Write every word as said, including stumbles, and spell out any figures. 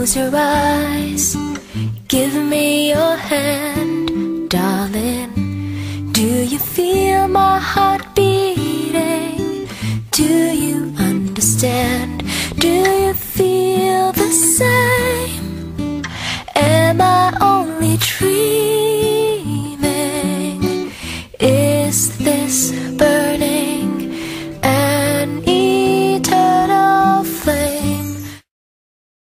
Close your eyes, give me your hand, darling. Do you feel my heart beating? Do you understand? Do you feel the same? Am I only dreaming?